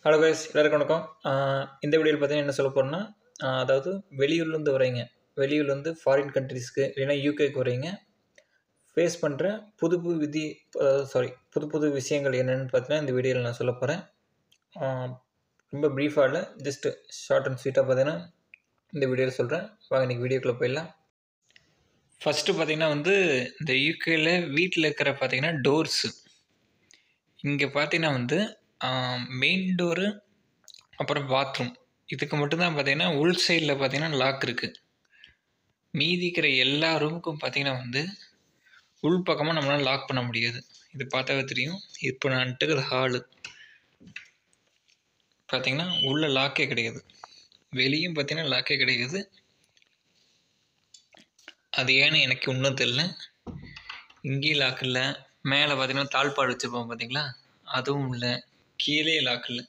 Hello guys, எல்லாருக்கும் வணக்கம். இந்த வீடியோவில் பார்த்தீங்கன்னா என்ன சொல்ல போகிறோன்னா, அதாவது வெளியூர்லேருந்து வரீங்க, வெளியூர்லேருந்து ஃபாரின் கண்ட்ரீஸ்க்கு இல்லைன்னா யூகேக்கு வரீங்க, ஃபேஸ் பண்ணுற புது புது விதி புது புது விஷயங்கள் என்னென்னு பார்த்தீங்கன்னா இந்த வீடியோவில் நான் சொல்ல போகிறேன். ரொம்ப ப்ரீஃபாக இல்லை, ஜஸ்ட்டு ஷார்ட் அண்ட் ஸ்வீட்டாக பார்த்தீங்கன்னா இந்த வீடியோவில் சொல்கிறேன். வாங்க இன்றைக்கி வீடியோக்குள்ளே போயிடலாம். ஃபஸ்ட்டு பார்த்தீங்கன்னா இந்த யூகேயில் வீட்டில் இருக்கிற பார்த்தீங்கன்னா டோர்ஸு, இங்கே பார்த்தீங்கன்னா மெயின் டோரு அப்புறம் பாத்ரூம் இதுக்கு மட்டும்தான் பார்த்தீங்கன்னா உள் சைடில் பார்த்தீங்கன்னா லாக் இருக்குது. மீதி இருக்கிற எல்லா ரூமுக்கும் பார்த்தீங்கன்னா உள் பக்கமாக நம்மளால் லாக் பண்ண முடியாது. இது பார்த்தாவே தெரியும். இப்போ நான் இருக்கிறது ஹாலு பார்த்தீங்கன்னா உள்ளே லாக்கே கிடையாது, வெளியும் பார்த்தீங்கன்னா லாக்கே கிடையாது. அது ஏன்னு எனக்கு இன்னும் தெரியல. இங்கேயும் லாக் இல்லை, மேலே பார்த்தீங்கன்னா தாழ்பாடு வச்சுருப்போம் பார்த்தீங்களா, அதுவும் இல்லை, கீழே லாக் இல்லை.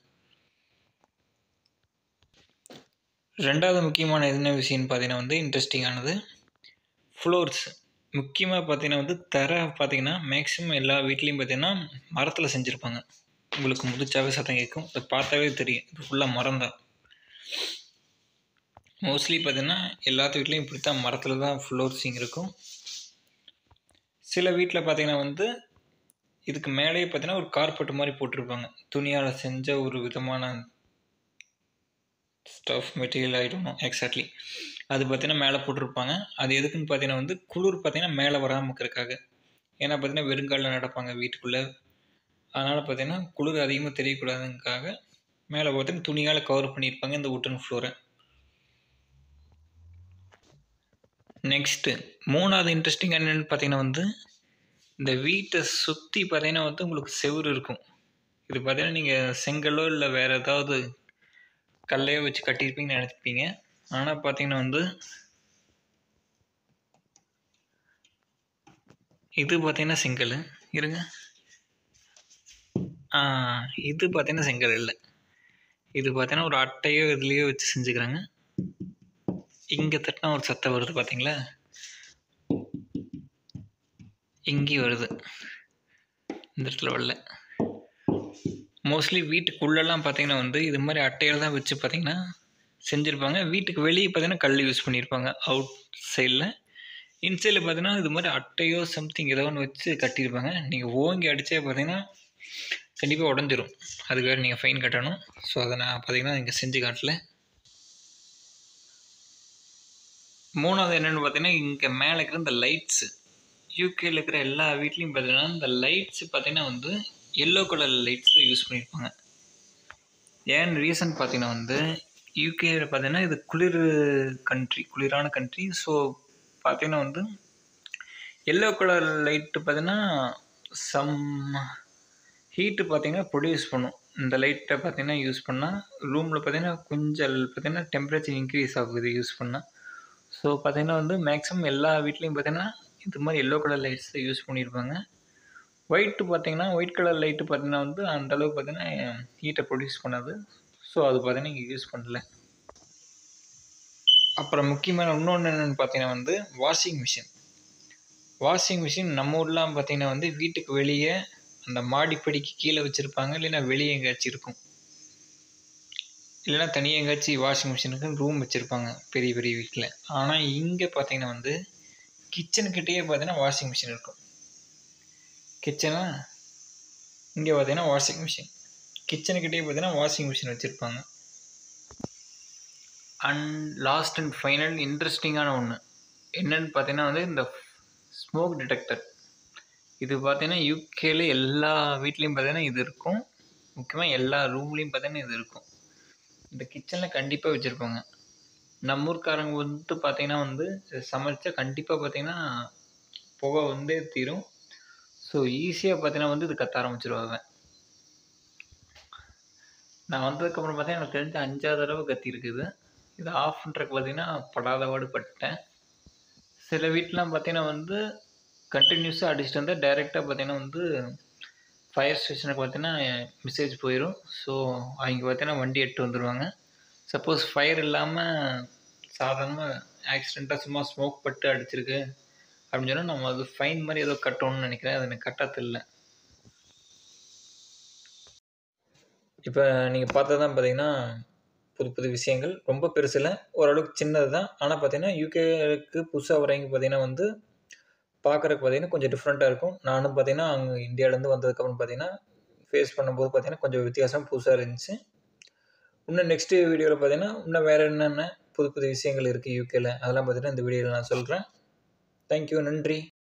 ரெண்டாவது முக்கியமான என்ன விஷயம்னு பார்த்தீங்கன்னா இன்ட்ரெஸ்டிங்கானது ஃப்ளோர்ஸ். முக்கியமாக பார்த்தீங்கன்னா தரை பார்த்தீங்கன்னா மேக்ஸிமம் எல்லா வீட்லேயும் பார்த்தீங்கன்னா மரத்தில் செஞ்சுருப்பாங்க. உங்களுக்கு முதிச்சாவே சத்தம் கேட்கும், அதை பார்த்தாவே தெரியும். இது ஃபுல்லாக மரம் தான். மோஸ்ட்லி பார்த்தீங்கன்னா எல்லாத்து வீட்லேயும் இப்படி தான் மரத்தில் தான் ஃப்ளோர்ஸிங் இருக்கும். சில வீட்டில் பார்த்தீங்கன்னா இதுக்கு மேலேயே பார்த்தீங்கன்னா ஒரு கார்பெட் மாதிரி போட்டிருப்பாங்க, துணியால் செஞ்ச ஒரு விதமான ஸ்டஃப் மெட்டீரியல் ஆகிடும் எக்ஸாக்ட்லி. அது பார்த்தீங்கன்னா மேலே போட்டிருப்பாங்க. அது எதுக்குன்னு பார்த்தீங்கன்னா குளிர் பார்த்தீங்கன்னா மேலே வராமல் இருக்கிறதுக்காக. ஏன்னா பார்த்தீங்கன்னா வெறுங்காலில் நடப்பாங்க வீட்டுக்குள்ளே, அதனால் பார்த்தீங்கன்னா குளிர் அதிகமாக தெரியக்கூடாதுங்காக மேலே பார்த்தீங்கன்னா துணியால் கவர் பண்ணியிருப்பாங்க இந்த உட்டன் ஃப்ளோரை. நெக்ஸ்ட்டு மூணாவது இன்ட்ரெஸ்டிங் என்னென்னு பார்த்தீங்கன்னா இந்த வீட்டை சுற்றி பார்த்தீங்கன்னா உங்களுக்கு செவுரு இருக்கும். இது பார்த்தீங்கன்னா நீங்கள் செங்கலோ இல்லை வேறு ஏதாவது கல்லையோ வச்சு கட்டியிருப்பீங்கன்னு நினச்சிப்பீங்க. ஆனால் பார்த்தீங்கன்னா இது பார்த்தீங்கன்னா செங்கல் இருங்க, இது பார்த்தீங்கன்னா செங்கல் இல்லை, இது பார்த்தீங்கன்னா ஒரு அட்டையோ இதுலேயோ வச்சு செஞ்சுக்கிறாங்க. இங்கே தட்டினா ஒரு சத்தம் வருது பார்த்தீங்களா, இங்கேயும் வருது, இந்த இடத்துல வரல. மோஸ்ட்லி வீட்டுக்குள்ளெல்லாம் பார்த்தீங்கன்னா இது மாதிரி அட்டையில் தான் வச்சு பார்த்தீங்கன்னா செஞ்சுருப்பாங்க. வீட்டுக்கு வெளியே பார்த்தீங்கன்னா கல் யூஸ் பண்ணியிருப்பாங்க அவுட் சைடில். இன்சைடில் பார்த்தீங்கன்னா இது மாதிரி அட்டையோ சம்திங் ஏதோ ஒன்று வச்சு கட்டியிருப்பாங்க. நீங்கள் ஓங்கி அடித்தே பார்த்தீங்கன்னா கண்டிப்பாக உடஞ்சிரும், அதுக்கு வேறு நீங்கள் ஃபைன் கட்டணும். ஸோ அதை நான் பார்த்தீங்கன்னா இங்கே செஞ்சு காட்டல. மூணாவது என்னென்னு பார்த்தீங்கன்னா இங்கே மேலே இருக்கிற இந்த லைட்ஸு, யூகேயில் இருக்கிற எல்லா வீட்லேயும் பார்த்தீங்கன்னா இந்த லைட்ஸு பார்த்தீங்கன்னா எல்லோ கலர் லைட்ஸு யூஸ் பண்ணியிருப்பாங்க. ஏன் ரீசன் பார்த்தீங்கன்னா யூகேயில் பார்த்தீங்கன்னா இது குளிரான கண்ட்ரி. ஸோ பார்த்தீங்கன்னா எல்லோ கலர் லைட்டு பார்த்தீங்கன்னா சம் ஹீட்டு பார்த்தீங்கன்னா ப்ரொடியூஸ் பண்ணும். இந்த லைட்டை பார்த்தீங்கன்னா யூஸ் பண்ணால் ரூமில் பார்த்தீங்கன்னா கொஞ்சம் பார்த்தீங்கன்னா டெம்பரேச்சர் இன்க்ரீஸ் ஆகுது யூஸ் பண்ணால். ஸோ பார்த்தீங்கன்னா மேக்ஸிமம் எல்லா வீட்லேயும் பார்த்தீங்கன்னா இது மாதிரி எல்லோ கலர் லைட்ஸை யூஸ் பண்ணியிருப்பாங்க. ஒயிட்டு பார்த்தீங்கன்னா ஒயிட் கலர் லைட்டு பார்த்தீங்கன்னா அந்தளவுக்கு பார்த்தீங்கன்னா ஹீட்டை ப்ரொடியூஸ் பண்ணாது. ஸோ அது பார்த்தீங்கன்னா இங்கே யூஸ் பண்ணல. அப்புறம் முக்கியமான இன்னொன்று என்னென்னு பார்த்தீங்கன்னா வாஷிங் மிஷின் நம்ம ஊர்லாம் பார்த்தீங்கன்னா வீட்டுக்கு வெளியே அந்த மாடிப்படிக்கு கீழே வச்சுருப்பாங்க, இல்லைன்னா வெளியே எங்கேயாச்சும் இருக்கும், இல்லைன்னா தனியாக எங்கேயாச்சும் வாஷிங் மிஷினுக்கு ரூம் வச்சுருப்பாங்க பெரிய பெரிய வீட்டில். ஆனால் இங்கே பார்த்தீங்கன்னா கிச்சனுக்கிட்டேயே பார்த்தீங்கன்னா வாஷிங் மிஷின் இருக்கும். கிச்சனா இங்கே பார்த்தீங்கன்னா வாஷிங் மிஷின், கிச்சனுக்கிட்டே பார்த்தீங்கன்னா வாஷிங் மிஷின் வச்சுருப்பாங்க. அண்ட் லாஸ்ட் அண்ட் ஃபைனல் இன்ட்ரெஸ்டிங்கான ஒன்று என்னென்னு பார்த்தீங்கன்னா இந்த ஸ்மோக் டிடெக்டர். இது பார்த்தீங்கன்னா யூகேல எல்லா வீட்லேயும் பார்த்தீங்கன்னா இது இருக்கும். முக்கியமாக எல்லா ரூம்லேயும் பார்த்தீங்கன்னா இது இருக்கும். இந்த கிச்சனில் கண்டிப்பாக வச்சுருப்பாங்க. நம்ம ஊர்க்காரங்க பார்த்தீங்கன்னா சமைச்சா கண்டிப்பாக பார்த்தீங்கன்னா புகை தீரும். ஸோ ஈஸியாக பார்த்தீங்கன்னா இது கத்த ஆரம்பிச்சிருவாங்க. நான் வந்ததுக்கப்புறம் பார்த்தீங்கன்னா எனக்கு தெரிஞ்ச 5வது தடவை கத்திருக்குது. இது ஆஃப் பண்ணுறதுக்கு பார்த்தீங்கன்னா படாத பாடுபட்டேன். சில வீட்டிலாம் பார்த்தீங்கன்னா கண்டினியூஸாக அடிச்சுட்டு வந்தால் டைரெக்டாக பார்த்தீங்கன்னா ஃபயர் ஸ்டேஷனுக்கு பார்த்தீங்கன்னா மெசேஜ் போயிடும். ஸோ அவங்க பார்த்தீங்கன்னா வண்டி எடுத்து வந்துடுவாங்க. சப்போஸ் ஃபயர் இல்லாமல் சாதாரணமாக ஆக்சிடெண்ட்டாக சும்மா ஸ்மோக் பட்டு அடிச்சிருக்கு அப்படின்னு சொன்னால் நம்ம அது ஃபைன் மாதிரி ஏதோ கட்டணும்னு நினைக்கிறேன். அது எனக்கு கட்டாது இல்லை. இப்போ நீங்கள் பார்த்தது தான் பார்த்தீங்கன்னா, புது புது விஷயங்கள். ரொம்ப பெருசு இல்ல. ஓரளவுக்கு சின்னது தான். ஆனா பார்த்தீங்கன்னா, யுகேக்கு புதுசா வரவைங்க பார்த்தீங்கன்னா வந்து, பார்க்கறதுக்கு பார்த்தீங்கன்னா கொஞ்சம் டிஃப்ரெண்ட்டா இருக்கும். நானும் பார்த்தீங்கன்னா, அங்க இந்தியாவிலேருந்து வந்ததுக்கப்புறம் பார்த்தீங்கன்னா, ஃபேஸ் பண்ணும்போது பார்த்தீங்கன்னா, கொஞ்சம் வித்தியாசம் புதுசா இருந்துச்சு. இன்னும் நெக்ஸ்ட் வீடியோல பார்த்தீங்கன்னா, இன்னும் வேற என்னென்ன புது புது விஷயங்கள் இருக்கு யுகேல, அதெல்லாம் பார்த்தீங்கன்னா இந்த வீடியோல நான் சொல்றேன். Thank you. நன்றி.